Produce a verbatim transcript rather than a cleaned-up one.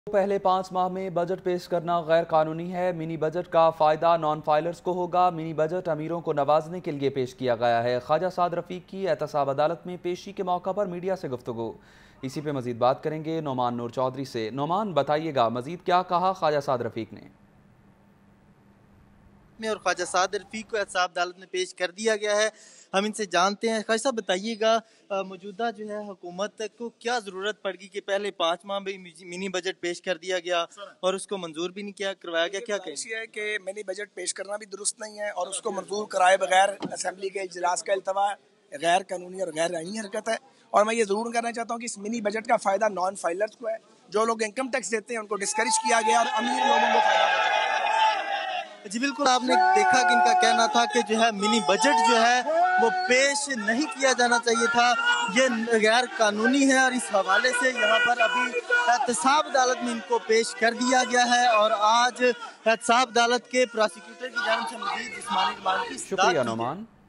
पहले पाँच माह में बजट पेश करना गैर कानूनी है। मिनी बजट का फ़ायदा नॉन फाइलर्स को होगा। मिनी बजट अमीरों को नवाजने के लिए पेश किया गया है। ख्वाजा साद रफीक की एहतसाब अदालत में पेशी के मौका पर मीडिया से गुफ्तगू। इसी पे मजीद बात करेंगे नोमान नूर चौधरी से। नोमान, बताइएगा मजीद क्या कहा ख्वाजा साद रफीक ने? और ख्वाजा साद रफीक को एहतसाब अदालत में पेश कर दिया गया है। हम इनसे जानते हैं। ख्वाजा साहब, बताइएगा मौजूदा जो है हुकूमत को क्या ज़रूरत पड़गी कि पहले पाँच माह में मिनी बजट पेश कर दिया गया और उसको मंजूर भी नहीं किया करवाया गया? क्या कहें? है कि मिनी बजट पेश करना भी दुरुस्त नहीं है और उसको मंजूर कराए बगैर असम्बली के इजलास का अल्तवा गैर कानूनी और गैर आईनी हरकत है। और मैं ये ज़रूर करना चाहता हूँ कि इस मिनी बजट का फ़ायदा नॉन फाइलर्स को है। जो लोग इनकम टैक्स देते हैं उनको डिस्करेज किया गया और अमीर लोगों को फायदा पहुंचा। जी बिल्कुल, आपने देखा कि इनका कहना था कि जो है मिनी बजट जो है वो पेश नहीं किया जाना चाहिए था, ये गैर कानूनी है। और इस हवाले से यहाँ पर अभी एहतसाब अदालत में इनको पेश कर दिया गया है और आज एहतसाब अदालत के प्रोसिक्यूटर की जानिब से मज़ीद जिस्मानी रिमांड की शुक्रिया नोमान।